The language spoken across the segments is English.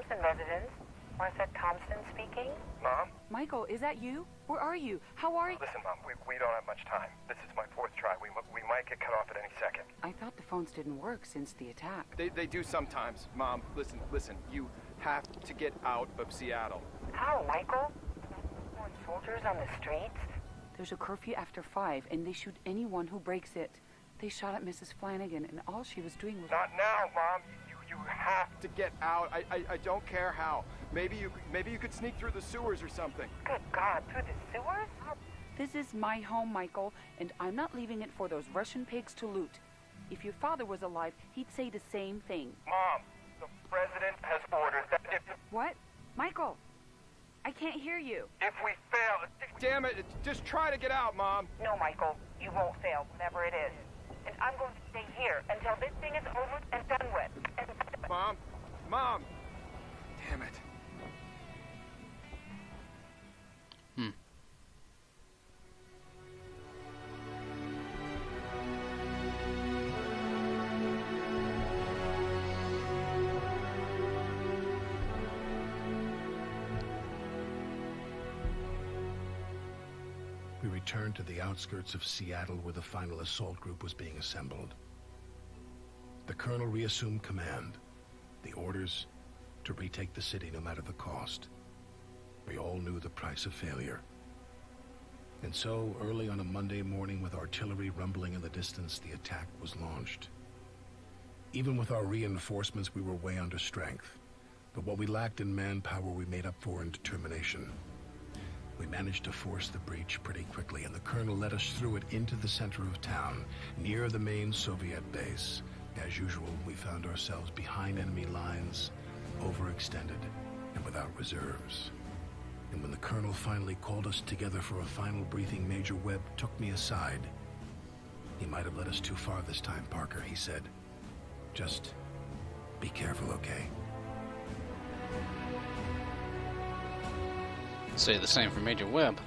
Thompson residence. Martha Thompson speaking. Mom? Michael, is that you? Where are you? How are you? Listen, Mom, we don't have much time. This is my fourth try. We might get cut off at any second. I thought the phones didn't work since the attack. They do sometimes. Mom, listen. You have to get out of Seattle. How, Michael? More soldiers on the streets? There's a curfew after 5, and they shoot anyone who breaks it. They shot at Mrs. Flanagan, and all she was doing was... Not now, Mom. You have To get out. I don't care how. Maybe you could sneak through the sewers or something. Good God, through the sewers? This is my home, Michael, and I'm not leaving it for those Russian pigs to loot. If your father was alive, he'd say the same thing. Mom, the president has ordered that if... What? Michael, I can't hear you. If we fail... Damn it, just try to get out, Mom. No, Michael, you won't fail, whatever it is. And I'm going to stay here until this thing is over and done with. And... Mom! Damn it. We returned to the outskirts of Seattle where the final assault group was being assembled. The colonel reassumed command. The orders to retake the city no matter the cost. We all knew the price of failure. And so, early on a Monday morning with artillery rumbling in the distance, the attack was launched. Even with our reinforcements, we were way under strength. But what we lacked in manpower, we made up for in determination. We managed to force the breach pretty quickly, and the colonel led us through it into the center of town, near the main Soviet base. As usual, we found ourselves behind enemy lines, overextended, and without reserves. And when the colonel finally called us together for a final briefing, Major Webb took me aside. He might have led us too far this time, Parker, he said. Just be careful, okay? Say the same for Major Webb.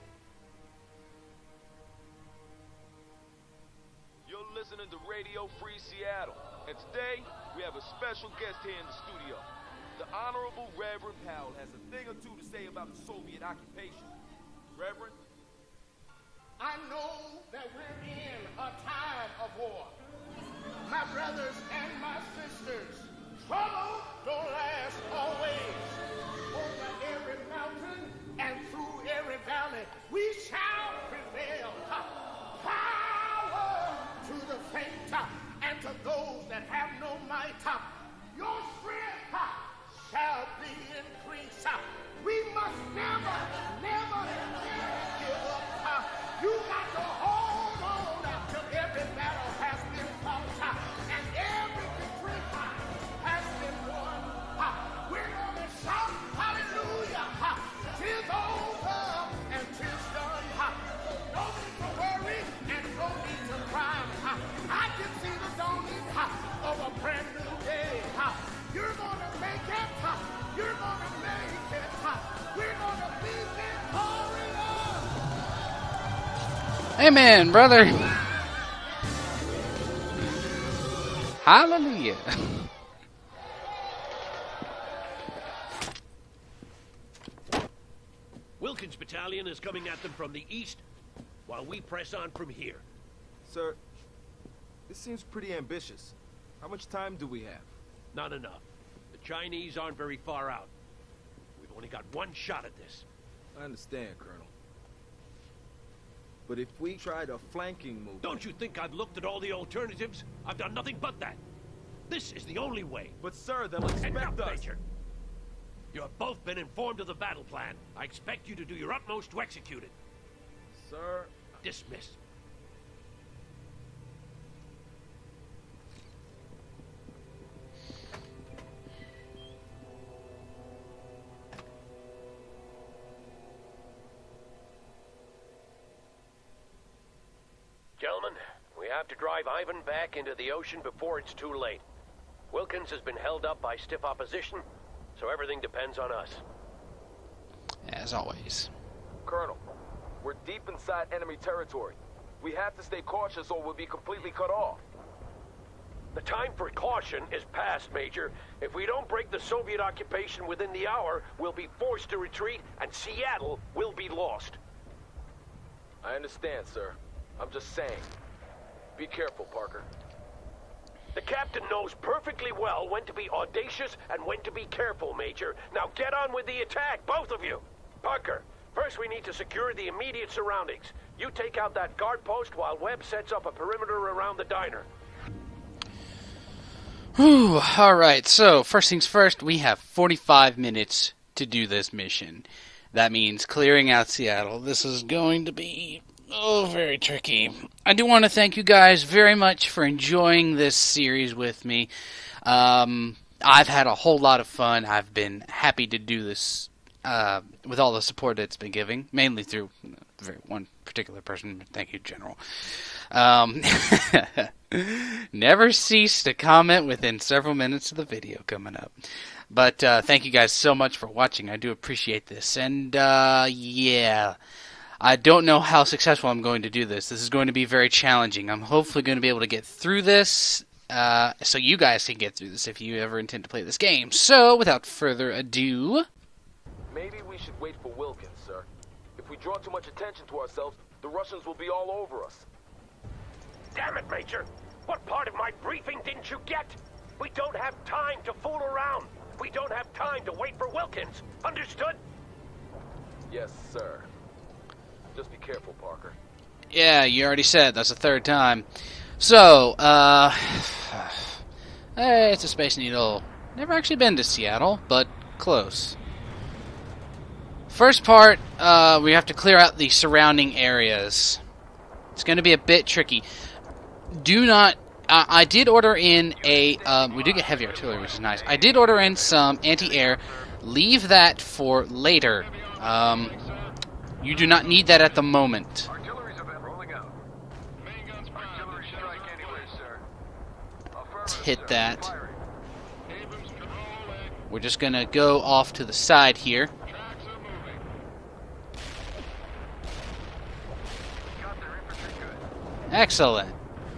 You're listening to Radio Free Seattle, and today we have a special guest here in the studio. The Honorable Reverend Powell has a thing or two to say about the Soviet occupation. Reverend? I know that we're in a time of war. My brothers and my sisters, trouble don't last always. Over every mountain and through every valley, we shall prevail. Power to the faint and to those that have no might. Your strength shall be increased. We must never, never, never give up. You got to hold on till every battle has been fought and every victory has been won. We're going to shout hallelujah. 'Tis over and 'tis done. So no need to worry and no need to cry. I can see the dawning of a brand new day. You're going to make it. You're going to make it. We're going to be victorious. Amen, brother. Hallelujah. Wilkins Battalion is coming at them from the east, while we press on from here. Sir, this seems pretty ambitious. How much time do we have? Not enough. The Chinese aren't very far out. We've only got one shot at this. I understand, Colonel. But if we tried a flanking move... Don't you think I've looked at all the alternatives? I've done nothing but that. This is the only way. But sir, they'll expect us... Major. You have both been informed of the battle plan. I expect you to do your utmost to execute it. Sir... Dismissed. Gentlemen, we have to drive Ivan back into the ocean before it's too late. Wilkins has been held up by stiff opposition, so everything depends on us. As always. Colonel, we're deep inside enemy territory. We have to stay cautious or we'll be completely cut off. The time for caution is past, Major. If we don't break the Soviet occupation within the hour, we'll be forced to retreat, and Seattle will be lost. I understand, sir. I'm just saying. Be careful, Parker. The captain knows perfectly well when to be audacious and when to be careful, Major. Now get on with the attack, both of you. Parker, first we need to secure the immediate surroundings. You take out that guard post while Webb sets up a perimeter around the diner. Whew, alright, so first things first, we have 45 minutes to do this mission. That means clearing out Seattle. This is going to be, very tricky. I do want to thank you guys very much for enjoying this series with me. I've had a whole lot of fun. I've been happy to do this with all the support it's been giving, mainly through one particular person. Thank you, General. Never cease to comment within several minutes of the video coming up. But thank you guys so much for watching. I do appreciate this. And yeah, I don't know how successful I'm going to do this. This is going to be very challenging. I'm hopefully going to be able to get through this so you guys can get through this if you ever intend to play this game. So without further ado... Maybe we should wait for Wilkins, sir. If we draw too much attention to ourselves, the Russians will be all over us. Damn it, Major! What part of my briefing didn't you get? We don't have time to fool around. We don't have time to wait for Wilkins. Understood? Yes, sir. Just be careful, Parker. Yeah, you already said. That's the third time. So, hey, it's a Space Needle. Never actually been to Seattle, but close. First part, we have to clear out the surrounding areas. It's going to be a bit tricky. Do not... I did order in a... we did get heavy artillery, which is nice. I did order in some anti-air. Leave that for later. You do not need that at the moment. Let's hit that. We're just going to go off to the side here. Excellent.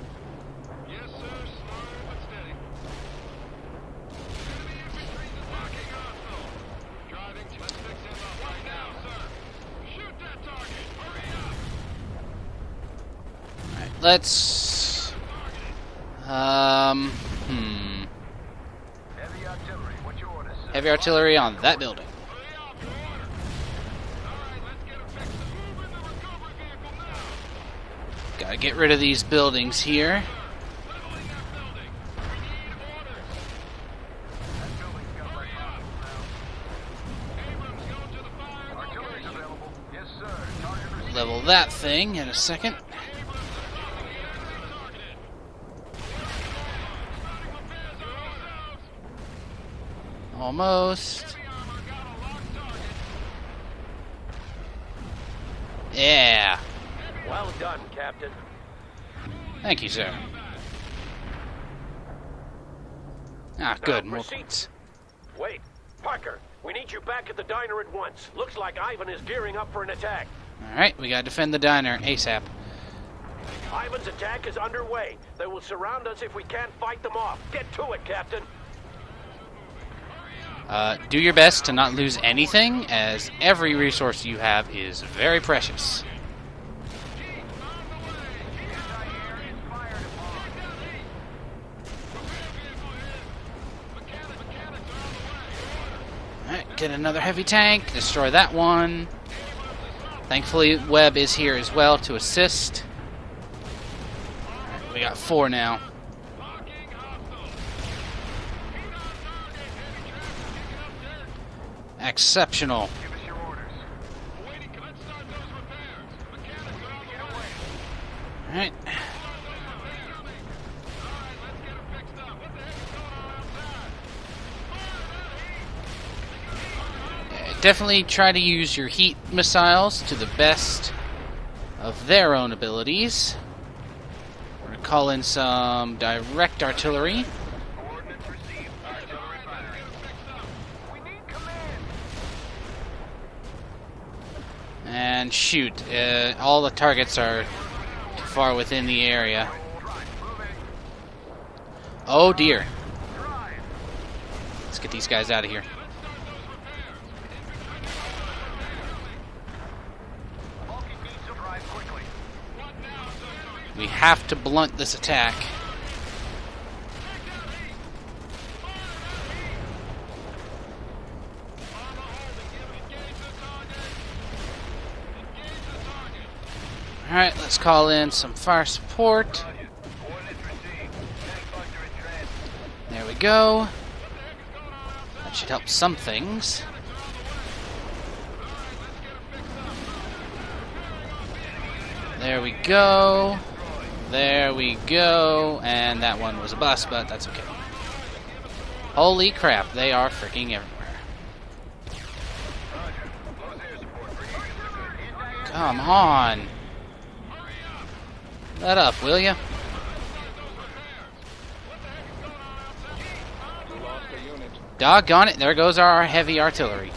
Alright, let's... Heavy artillery on that building. Gotta get rid of these buildings here. Level that thing in a second. Almost. Yeah. Well done, Captain. Thank you, sir. Ah, good. More points. Wait, Parker, we need you back at the diner at once. Looks like Ivan is gearing up for an attack. Alright, we gotta defend the diner ASAP. Ivan's attack is underway. They will surround us if we can't fight them off. Get to it, Captain. Do your best to not lose anything, as every resource you have is very precious. Alright, get another heavy tank, destroy that one. Thankfully, Webb is here as well to assist. Right, we got 4 now. Exceptional. Alright. Definitely try to use your heat missiles to the best of their own abilities. We're going to call in some direct artillery. And shoot, all the targets are too far within the area. Oh dear. Let's get these guys out of here. We have to blunt this attack. Alright, let's call in some fire support. There we go. That should help some things. There we go. There we go. And that one was a bust, but that's okay. Holy crap, they are freaking everywhere. Come on. Let up, will ya? Doggone it, there goes our heavy artillery.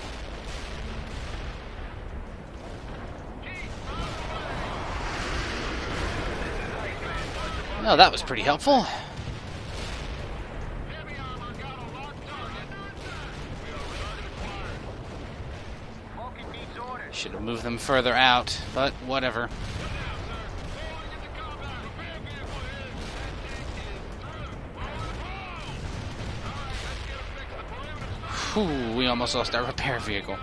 Oh, that was pretty helpful. Should have moved them further out, but whatever. Whew, we almost lost our repair vehicle.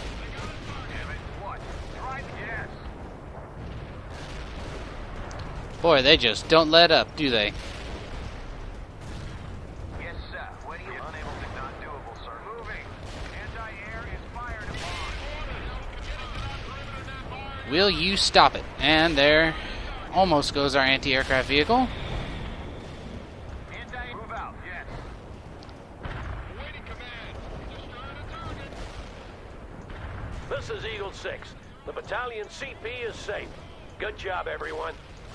Boy, they just don't let up, do they? Yes, sir. What are you unable to not doable, sir? Moving. Anti-air is fired upon. Will you stop it? And there almost goes our anti-aircraft vehicle. Move out, yes. This is Eagle 6. The battalion CP is safe. Good job, everyone.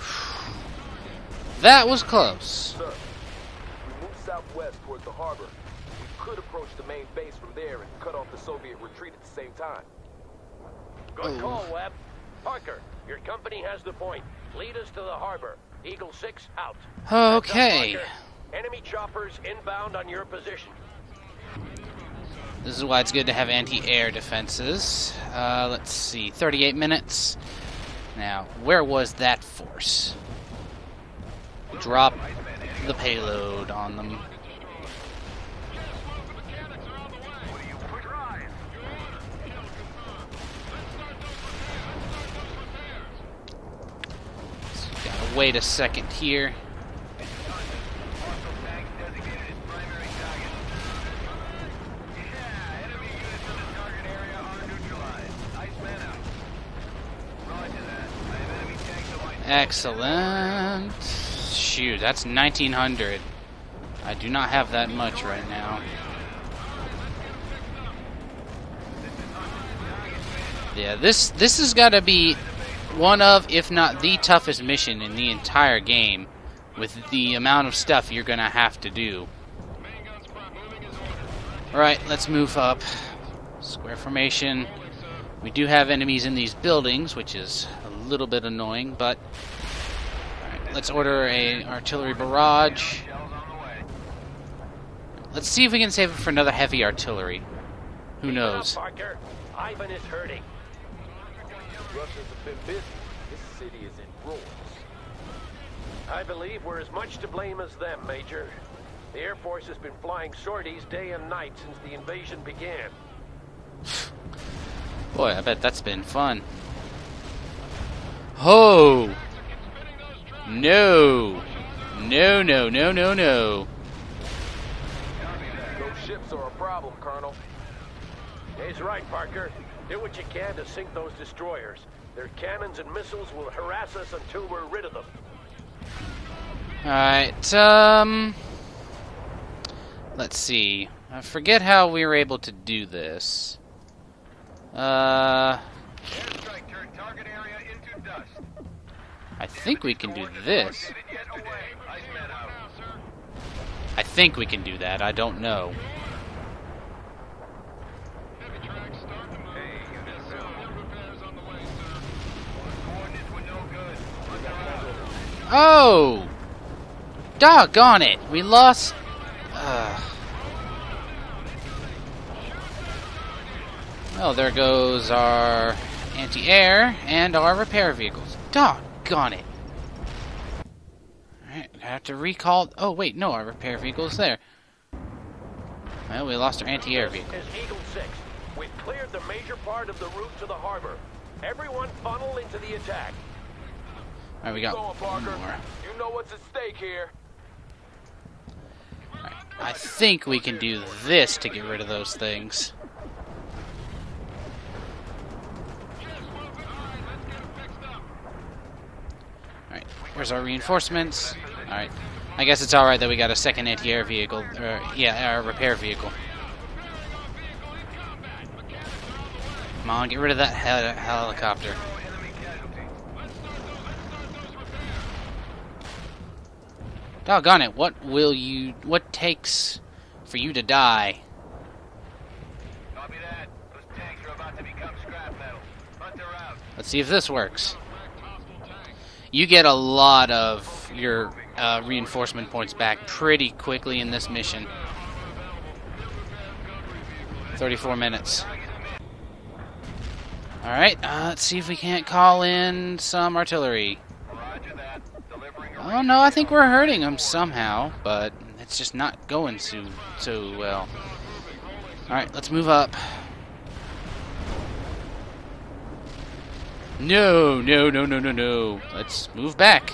That was close. Sir, we move southwest towards the harbor. We could approach the main base from there and cut off the Soviet retreat at the same time. Good call, Webb. Parker, your company has the point. Lead us to the harbor. Eagle 6 out. Okay. Parker, enemy choppers inbound on your position. This is why it's good to have anti-air defenses. Let's see, 38 minutes. Now, where was that force? Drop the payload on them. So gotta wait a second here. Excellent. Shoot, that's 1900. I do not have that much right now. Yeah, this has got to be one of, if not the toughest mission in the entire game, with the amount of stuff you're gonna have to do. Alright, let's move up. Square formation. We do have enemies in these buildings, which is a little bit annoying, but alright, let's order an artillery barrage. Let's see if we can save it for another heavy artillery. Who knows? Parker, Ivan is hurting. Russians have been busy. This city is in ruins. I believe we're as much to blame as them, Major. The Air Force has been flying sorties day and night since the invasion began. Boy, I bet that's been fun. Oh! No! No, no, no, no, no. Those ships are a problem, Colonel. He's right, Parker. Do what you can to sink those destroyers. Their cannons and missiles will harass us until we're rid of them. Alright, let's see. I forget how we were able to do this. Airstrike turned target area into dust. I think we can do this. Located yet away. Iceman out. I think we can do that. I don't know. Hey, unit coordinates were no good. Oh! Doggone it! We lost... Well, there goes our anti-air and our repair vehicles. Doggone it! Alright, I have to recall... Oh, wait, no, our repair vehicle is there. Well, we lost our anti-air vehicle. This is Eagle 6. We've cleared the major part of the route to the harbor. Everyone funnel into the attack. Alright, we got Going, Parker. one more. You know what's at stake here. Alright, I think we can do this to get rid of those things. Alright, where's our reinforcements? Alright, I guess it's alright that we got a second anti-air vehicle. Yeah, our repair vehicle. Come on, get rid of that helicopter. Doggone it, what takes for you to die? Copy that. Those tanks are about to become scrap metal. Hunter out. Let's see if this works. You get a lot of your reinforcement points back pretty quickly in this mission. 34 minutes. Alright, let's see if we can't call in some artillery. Roger that. Delivering a Oh no, I think we're hurting them somehow, but it's just not going so well. Alright, let's move up. No. Let's move back.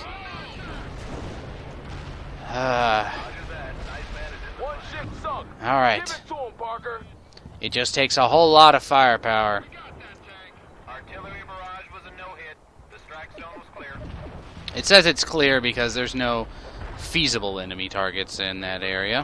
One ship sunk. Alright. Give it to him, Parker. It just takes a whole lot of firepower. artillery barrage was a no-hit. The strike zone was clear. It says it's clear because there's no feasible enemy targets in that area.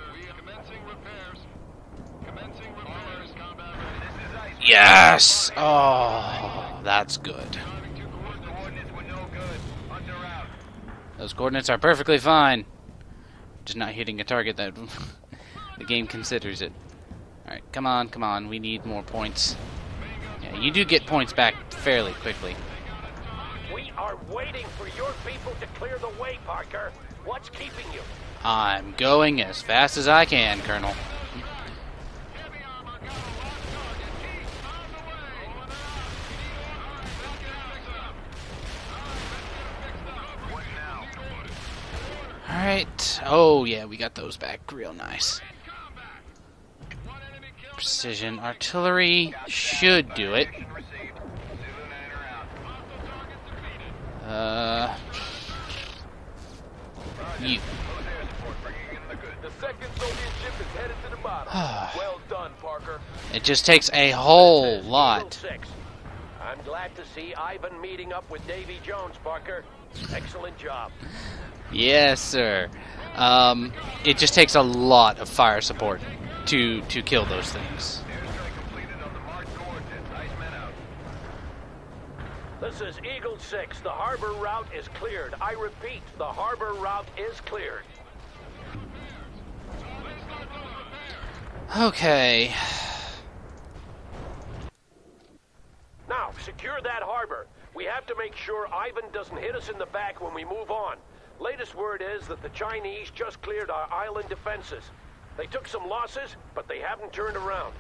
Yes! Oh, that's good. Coordinates were no good. Hunter out. Those coordinates are perfectly fine. Just not hitting a target that the game considers it. Alright, come on. We need more points. Yeah, you do get points back fairly quickly. We are waiting for your people to clear the way, Parker. What's keeping you? I'm going as fast as I can, Colonel. Alright. Oh, yeah, we got those back real nice. Precision artillery should do it. You. The second Soviet ship is headed to the bottom. Well done, Parker. It just takes a whole This is Eagle lot. 6. I'm glad to see Ivan meeting up with Davy Jones, Parker. Excellent job. Yes, sir. It just takes a lot of fire support to kill those things. This is Eagle 6. The harbor route is cleared. I repeat, the harbor route is cleared. Okay. Now, secure that harbor. We have to make sure Ivan doesn't hit us in the back when we move on. Latest word is that the Chinese just cleared our island defenses. They took some losses, but they haven't turned around.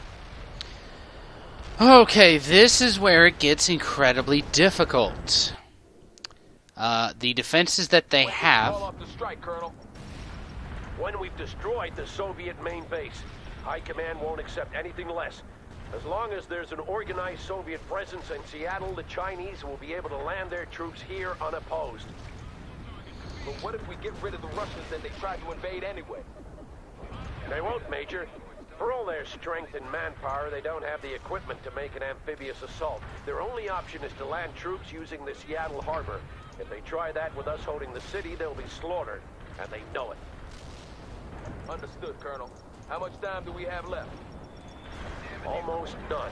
Okay, this is where it gets incredibly difficult. The defenses that they Call have... off the strike, Colonel. When we've destroyed the Soviet main base, High Command won't accept anything less. As long as there's an organized Soviet presence in Seattle, the Chinese will be able to land their troops here unopposed. But what if we get rid of the Russians and they try to invade anyway? They won't, Major. For all their strength and manpower, they don't have the equipment to make an amphibious assault. Their only option is to land troops using the Seattle harbor. If they try that with us holding the city, they'll be slaughtered, and they know it. Understood, Colonel. How much time do we have left? Almost done.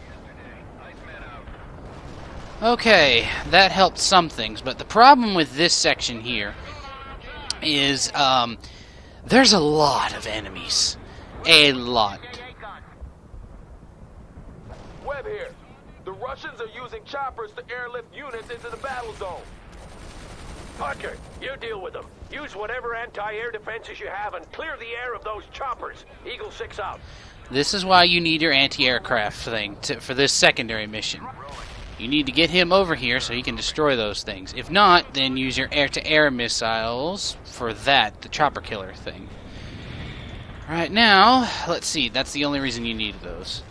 Okay, that helped some things, but the problem with this section here is there's a lot of enemies. A lot. Webb here. The Russians are using choppers to airlift units into the battle zone. Parker, you deal with them. Use whatever anti-air defenses you have and clear the air of those choppers. Eagle 6 out. This is why you need your anti-aircraft thing for this secondary mission. You need to get him over here so he can destroy those things. If not, then use your air-to-air missiles for that, the chopper killer thing. Right now, let's see, that's the only reason you need those.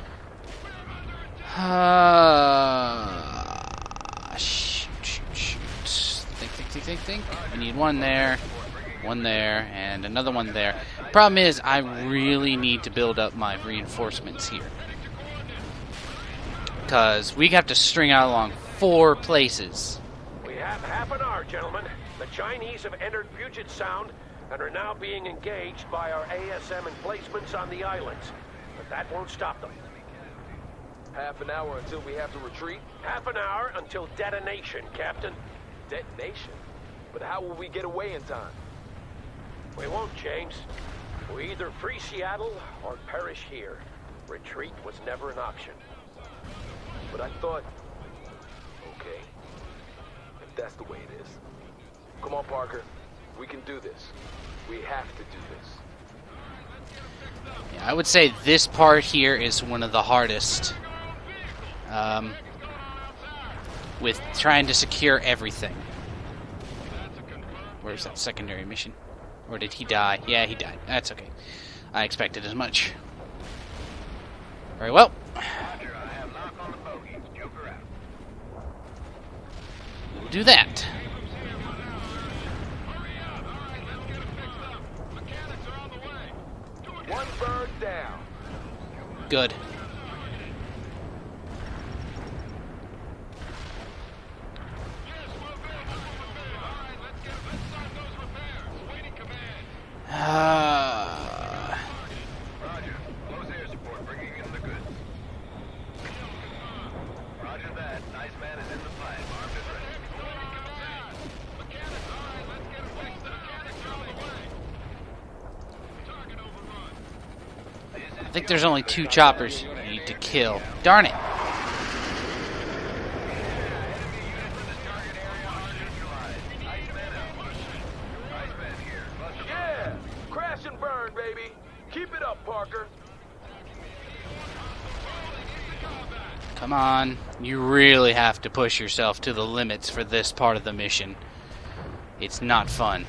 Shoot. Think. I need one there, and another one there. Problem is, I really need to build up my reinforcements here. Because we have to string out along 4 places. We have half an hour, gentlemen. The Chinese have entered Puget Sound and are now being engaged by our ASM emplacements on the islands. But that won't stop them. Half an hour until we have to retreat? Half an hour until detonation, Captain. Detonation? But how will we get away in time? We won't, James. We either free Seattle or perish here. Retreat was never an option. But I thought... Okay. If that's the way it is. Come on, Parker. We can do this. We have to do this. Yeah, I would say this part here is one of the hardest. With trying to secure everything. Where's that secondary mission? Or did he die? Yeah, he died. That's okay. I expected as much. Very well. We'll do that. One bird down. Good. Roger. Close air support, bringing in the goods. Roger that. Nice man is in the fight. Armed and ready. I think there's only 2 choppers you need to kill. Darn it. Yeah! Crash and burn, baby! Keep it up, Parker! Come on. You really have to push yourself to the limits for this part of the mission. It's not fun.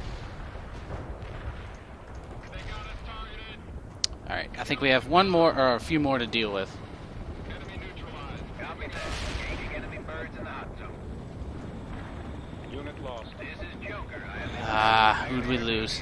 Alright, I think we have one more, or a few more to deal with. Copy that. Engaging enemy birds in the hot zone. Unit lost. This is Joker. Who'd we lose?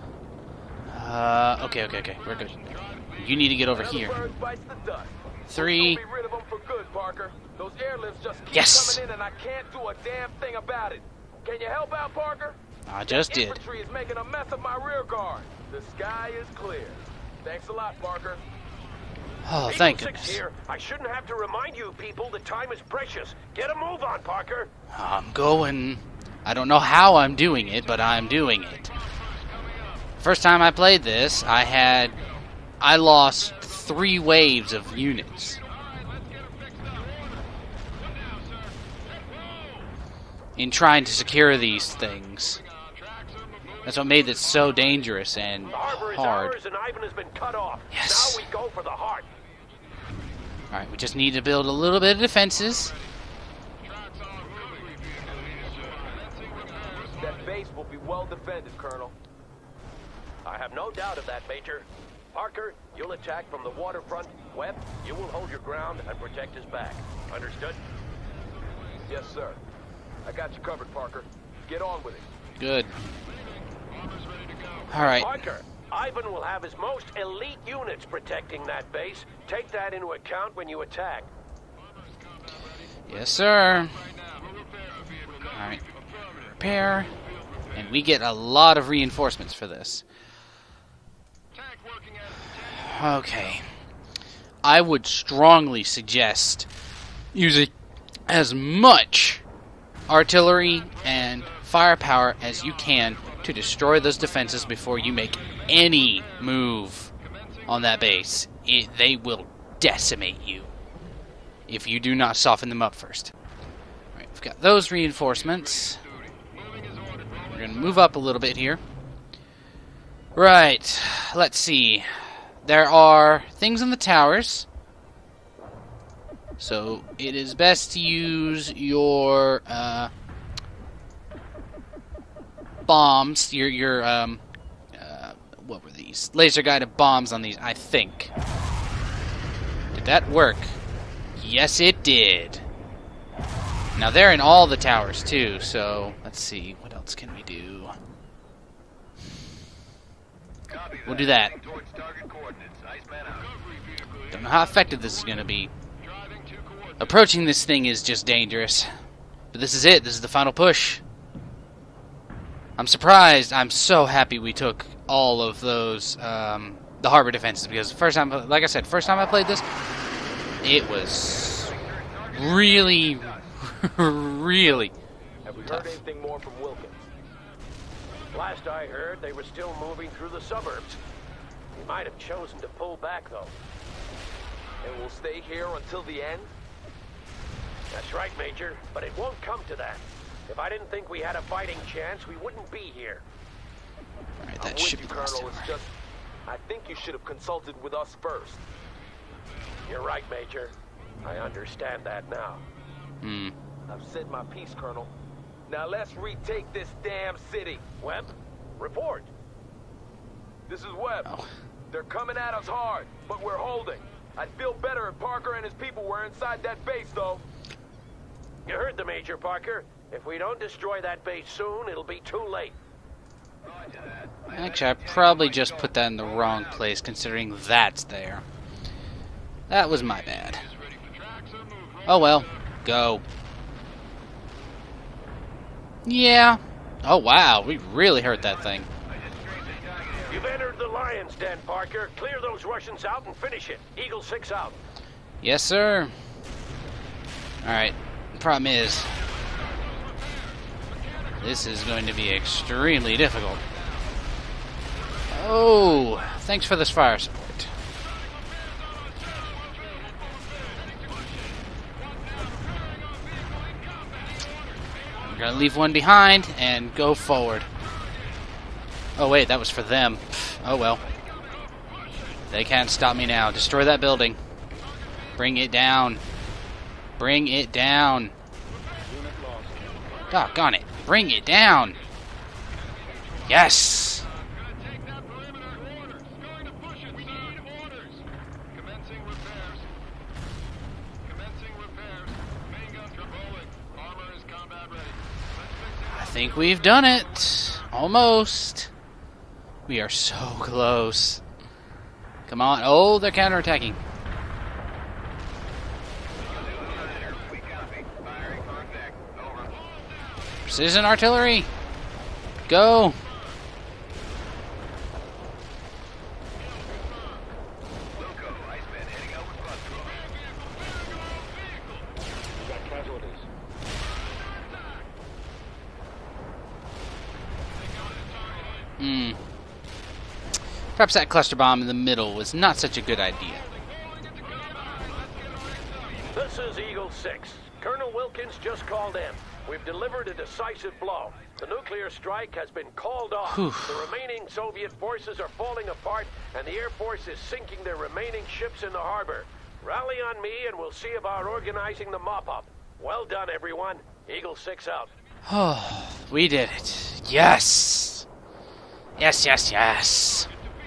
Okay. We're good. You need to get over here. Bird bites the dust. 3. Be rid of them for good, Parker. Those airlifts just keep Yes! coming in and I can't do a damn thing about it. Can you help out, Parker? I just did. Infantry is making a mess of my rear guard. The sky is clear. Thanks a lot, Parker. Oh, thank Eagle 6 goodness. here. I shouldn't have to remind you people that time is precious. Get a move on, Parker. I'm going. I don't know how I'm doing it, but I'm doing it. First time I played this, I lost 3 waves of units. In trying to secure these things. That's what made it so dangerous and The harbor is hard. ours and Ivan has been cut off. Yes. Now we go for the heart. Alright, we just need to build a little bit of defenses. That base will be well defended, Colonel. I have no doubt of that, Major. Parker, you'll attack from the waterfront. Webb, you will hold your ground and protect his back. Understood? Yes, sir. I got you covered, Parker. Get on with it. Good. Alright. Parker, Ivan will have his most elite units protecting that base. Take that into account when you attack. Yes, sir. Alright. Repair. And we get a lot of reinforcements for this. Okay. I would strongly suggest using as much artillery and firepower as you can to destroy those defenses before you make any move on that base. They will decimate you if you do not soften them up first. Alright, we've got those reinforcements. We're going to move up a little bit here. Right. Let's see. There are things in the towers. So it is best to use your bombs, your what were these? Laser guided bombs on these, I think. Did that work? Yes, it did. Now they're in all the towers too, so let's see, what else can we do? We'll do that. Don't know how effective this is going to be. Approaching this thing is just dangerous. But this is it. This is the final push. I'm surprised. I'm so happy we took all of those, the harbor defenses, because first time, like I said, first time I played this, it was really, really Have we tough. heard anything more from Wilkins? Last I heard, they were still moving through the suburbs. He might have chosen to pull back, though. And we'll stay here until the end? That's right, Major, but it won't come to that. If I didn't think we had a fighting chance, we wouldn't be here. Alright, I'm that with should you, be the last Colonel. time. It's just, I think you should have consulted with us first. You're right, Major. I understand that now. I've said my piece, Colonel. Now let's retake this damn city. Webb, report. This is Webb. Oh. They're coming at us hard, but we're holding. I'd feel better if Parker and his people were inside that base, though. You heard the Major, Parker. If we don't destroy that base soon, it'll be too late. Actually, I probably just put that in the wrong place, considering that's there. That was my bad. Oh well. Go. Yeah. Oh wow, we really hurt that thing. You've entered the lion's den, Parker. Clear those Russians out and finish it. Eagle 6 out. Yes, sir. Alright. Problem is, this is going to be extremely difficult. Oh, thanks for this fire support. We're gonna leave one behind and go forward. Oh wait, that was for them. Oh well. They can't stop me now. Destroy that building. Bring it down. Bring it down. Doggone it. Bring it down. Yes. I think we've done it. Almost. We are so close. Come on. Oh, they're counterattacking. Precision artillery. Go. Perhaps that cluster bomb in the middle was not such a good idea. This is Eagle 6. Colonel Wilkins just called in. We've delivered a decisive blow. The nuclear strike has been called off. The remaining Soviet forces are falling apart, and the Air Force is sinking their remaining ships in the harbor. Rally on me, and we'll see about organizing the mop-up. Well done, everyone. Eagle 6 out. Oh, we did it. Yes. Yes, yes, yes.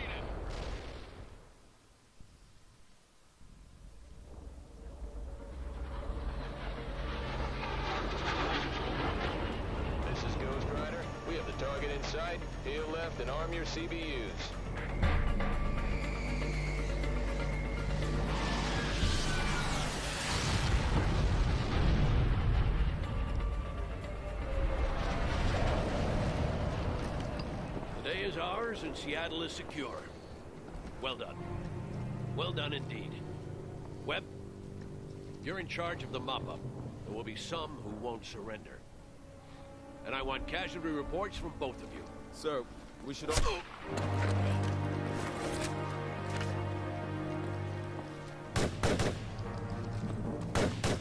This is Ghost Rider. We have the target in sight. Heel left and arm your CBUs. The day is ours and Seattle is secure. Well done. Well done indeed. Webb, you're in charge of the mop-up. There will be some who won't surrender. And I want casualty reports from both of you. Sir, we should all...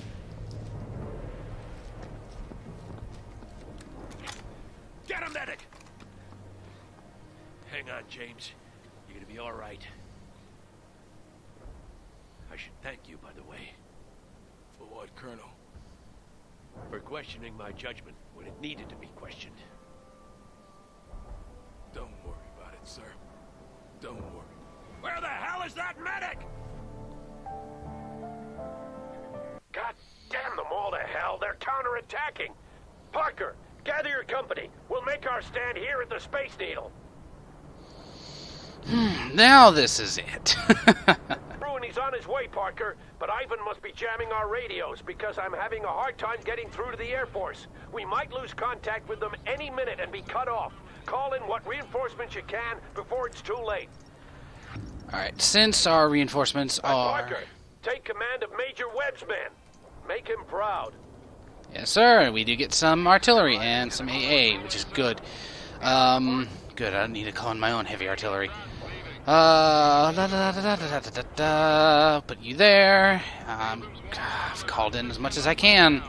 Get him, medic! hang on, James. You're gonna be all right. I should thank you, by the way. For what, Colonel? For questioning my judgment when it needed to be questioned. Don't worry about it, sir. Don't worry. Where the hell is that medic? God damn them all to hell. They're counterattacking. Parker, gather your company. We'll make our stand here at the Space Needle. Now this is it. And he's on his way, Parker. But Ivan must be jamming our radios because I'm having a hard time getting through to the Air Force. We might lose contact with them any minute and be cut off. Call in what reinforcements you can before it's too late. Alright, since our reinforcements are... Parker, take command of Major Webb's men. Make him proud. Yes, sir. We do get some artillery and some AA, which is good. Good. I don't need to call in my own heavy artillery. Put you there. I've called in as much as I can.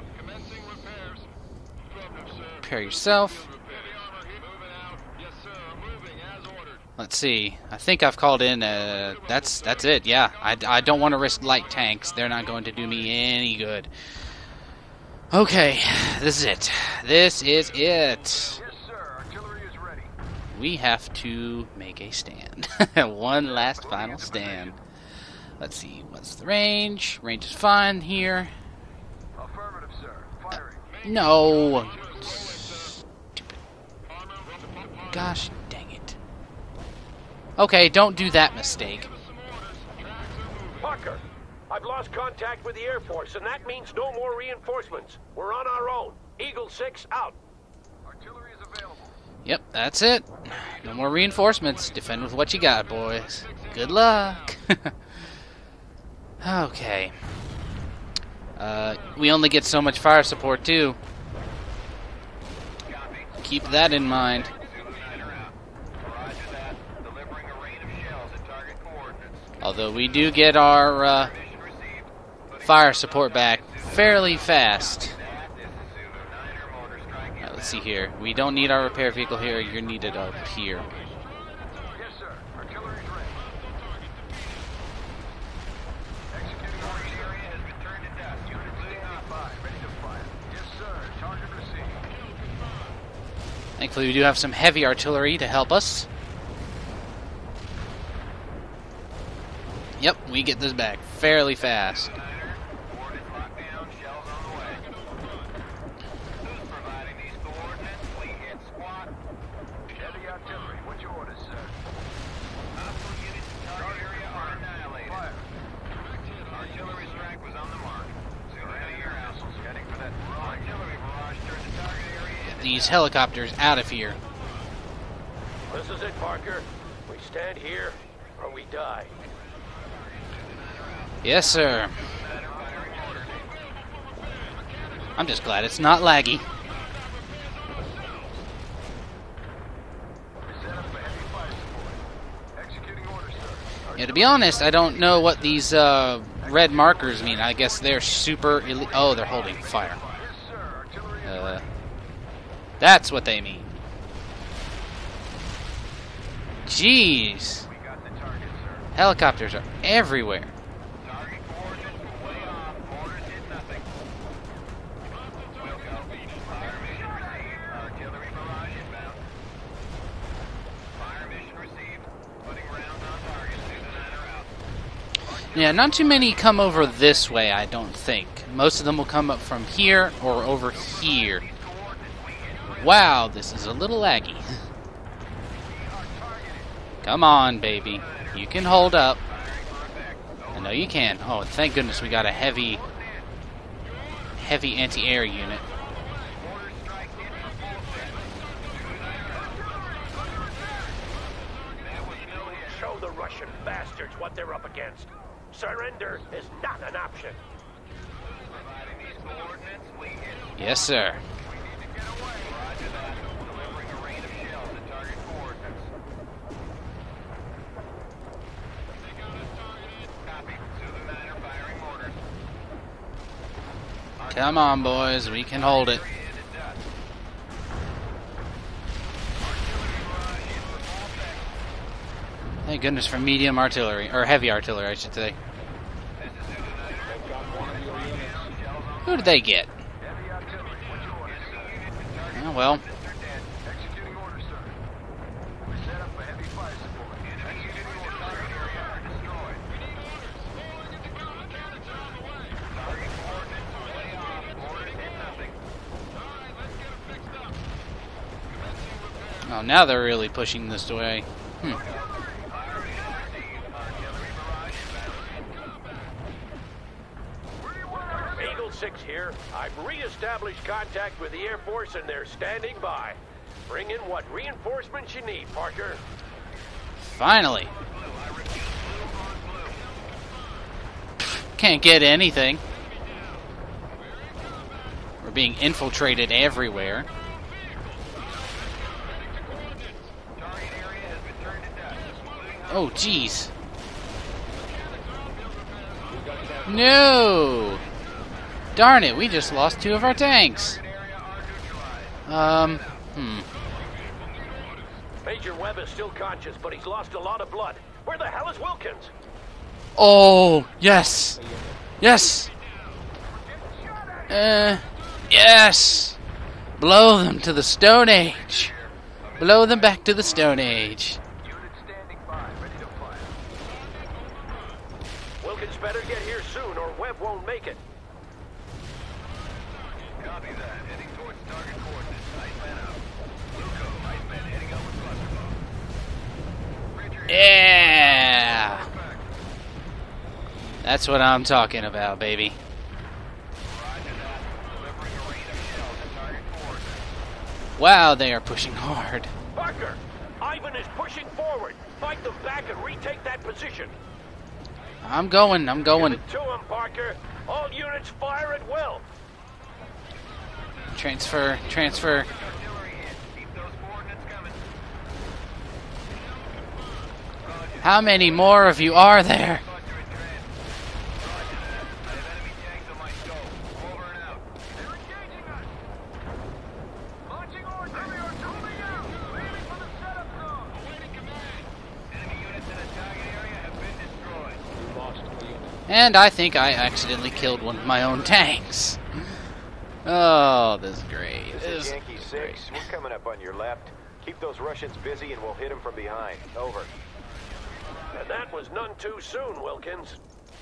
Prepare yourself. Let's see. I think I've called in. That's it. Yeah. I don't want to risk light tanks. They're not going to do me any good. Okay. This is it. This is it. Yes, sir. Artillery is ready. We have to make a stand. One last final stand. Let's see. What's the range? Range is fine here. Affirmative, sir. Firing. No. Stupid. Gosh dang it. Okay, don't do that mistake. Parker, I've lost contact with the Air Force, and that means no more reinforcements. We're on our own. Eagle 6 out. Artillery is available. Yep, that's it. No more reinforcements. Defend with what you got, boys. Good luck. Okay. We only get so much fire support, too. Keep that in mind. Although we do get our fire support back fairly fast. Let's see here. We don't need our repair vehicle here. You're needed up here. Yes, sir. Artillery is ready. Executing orders area has been turned to dust. Unit 5, ready to fire. Yes, sir. Target received. Thankfully, we do have some heavy artillery to help us. Yep, we get this back fairly fast. Coordinates locked down. Shells on the way. Who's providing these coordinates? We hit squat. Heavy artillery. What's your orders, sir? Hostile units in target area are annihilated. Fire. Artillery strike was on the mark. Sooner than your assholes heading for that artillery barrage toward the target area. Get these helicopters out of here. This is it, Parker. We stand here, or we die. Yes, sir. I'm just glad it's not laggy. Yeah, to be honest, I don't know what these red markers mean. I guess they're super elite. Oh, they're holding fire. That's what they mean. Jeez. Helicopters are everywhere. Yeah, not too many come over this way, I don't think. Most of them will come up from here or over here. Wow, this is a little laggy. Come on, baby. You can hold up. I know you can. Oh, thank goodness we got a heavy anti-air unit. Show the Russian bastards what they're up against. Surrender is not an option. Yes, sir. Come on, boys. We can hold it. Thank goodness for medium artillery, or heavy artillery, I should say. Who did they get? Oh, well. Oh, now they're really pushing this way. Eagle 6 here. I've re-established contact with the Air Force and they're standing by. Bring in what reinforcements you need, Parker. Finally. Can't get anything. We're being infiltrated everywhere. Oh, jeez. No! Darn it, we just lost 2 of our tanks. Major Webb is still conscious, but he's lost a lot of blood. Where the hell is Wilkins? Oh, yes! Yes! Yes! Blow them to the Stone Age! Blow them back to the Stone Age. Wilkins better get here soon or Webb won't make it. Copy that. Heading towards target coordinates. Iceman out. Luco, Iceman heading up with cluster bomb. Yeah! That's what I'm talking about, baby. Wow, they are pushing hard. Parker, Ivan is pushing forward. Fight them back and retake that position. I'm going. Give it to him, Parker. All units fire at will. Transfer. How many more of you are there? And I think I accidentally killed one of my own tanks. Oh, this is great. This is Yankee 6. We're coming up on your left. Keep those Russians busy and we'll hit them from behind. Over. And that was none too soon, Wilkins.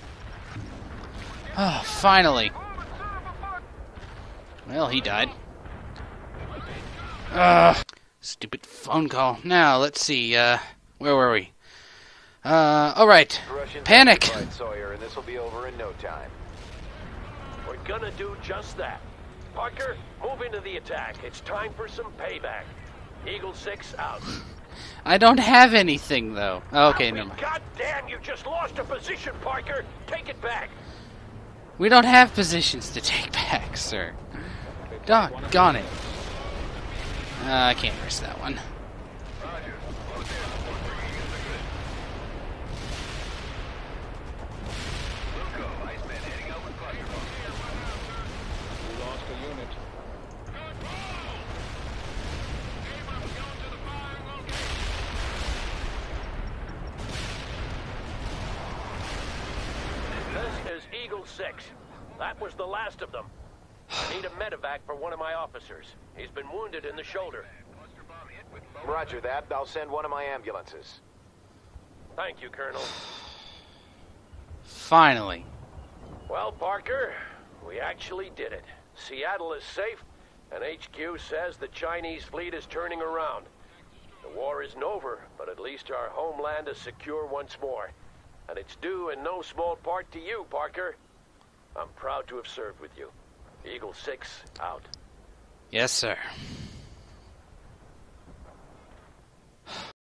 Oh, finally. Well, he died. Stupid phone call. Now, let's see, where were we? Alright. Panic! Sawyer, and this will be over in no time. We're gonna do just that. Parker, move into the attack. It's time for some payback. Eagle 6 out. I don't have anything, though. Okay, never mind. God damn, you just lost a position, Parker. Take it back. We don't have positions to take back, sir. Doggone it. I can't risk that one. This is Eagle 6. That was the last of them. I need a medevac for one of my officers. He's been wounded in the shoulder. Roger that. I'll send one of my ambulances. Thank you, Colonel. Finally. Well, Parker, we actually did it. Seattle is safe, and HQ says the Chinese fleet is turning around. The war isn't over, but at least our homeland is secure once more. And it's due in no small part to you, Parker. I'm proud to have served with you. Eagle 6 out. Yes, sir.